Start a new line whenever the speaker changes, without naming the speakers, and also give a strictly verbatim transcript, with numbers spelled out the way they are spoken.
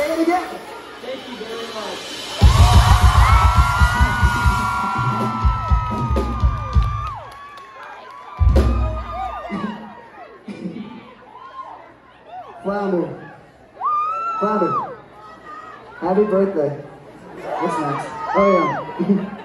Say it again.
Thank you very much.
Flounder. Flounder. Happy birthday. What's next? Oh yeah.